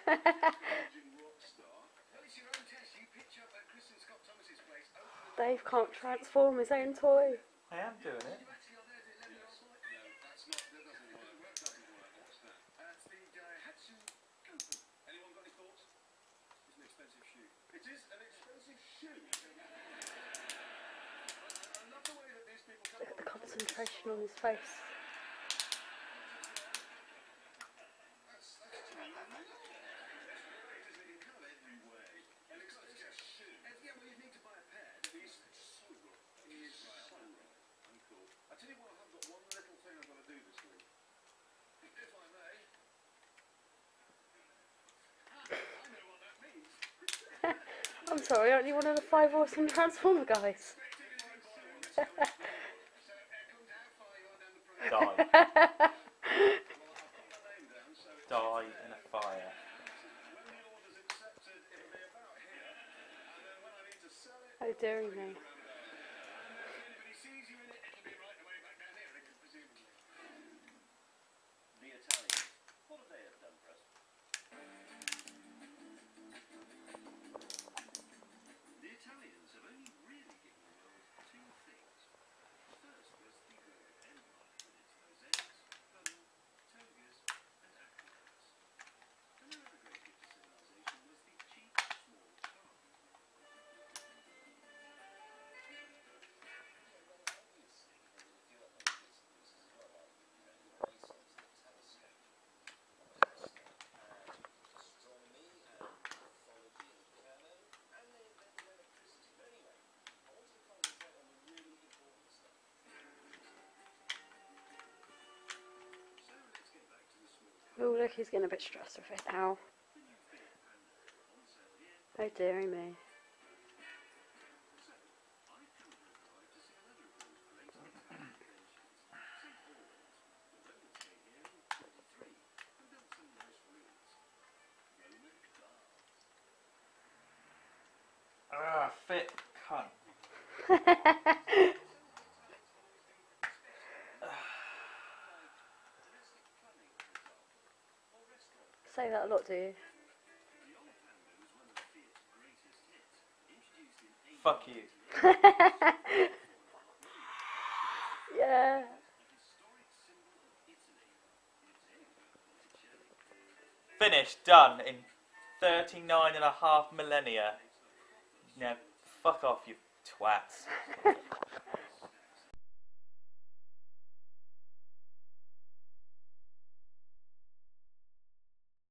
Dave can't transform his own toy. I am doing it. Look at the concentration on his face. I'm sorry, aren't you one of the 5 awesome Transformer guys? Die. Die in a fire. Oh, dearie me. Oh, look, he's getting a bit stressed with it now. Oh, dearie me. Ah, fit cunt. Say that a lot, do you? Fuck you. Yeah. Finished, done in 39.5 millennia. Now, fuck off, you twats.